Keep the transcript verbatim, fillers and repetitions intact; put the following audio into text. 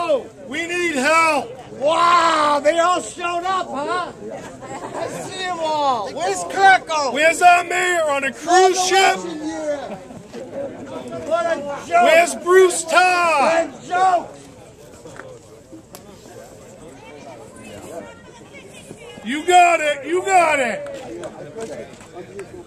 go! We need help! Wow, they all showed up, huh? I see them all. Where's Kirko? Where's our mayor on a cruise ship? What a joke! Where's Bruce Todd? What a joke! You got it, you got it!